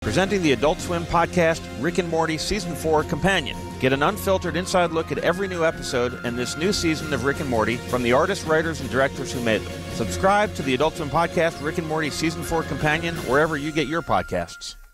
Presenting the Adult Swim podcast, Rick and Morty Season 4 Companion. Get an unfiltered inside look at every new episode and this new season of Rick and Morty from the artists, writers, and directors who made them. Subscribe to the Adult Swim podcast, Rick and Morty Season 4 Companion, wherever you get your podcasts.